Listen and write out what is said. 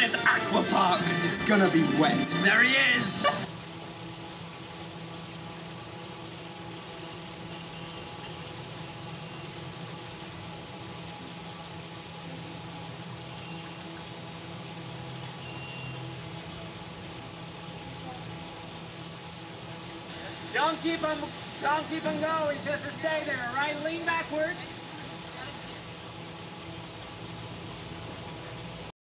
says aqua park. It's gonna be wet. There he is. Don't keep him going, just to stay there, all right? Lean backwards.